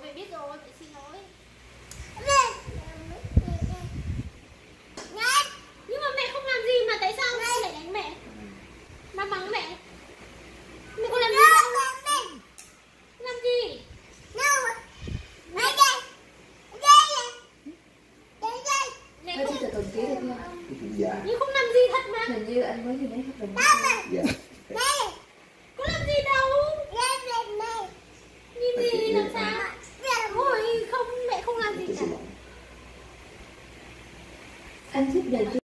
mẹ biết rồi, mẹ xin lỗi. Nhưng mà mẹ không làm gì mà tại sao mẹ lại đánh mẹ? Má mắng mẹ. Mẹ có làm gì không? Làm gì? Thôi chứ từ tuần kia được chưa? Dạ. Nhưng không làm gì thật mà. Hình như anh mới nhìn thấy hợp đồng. Dạ.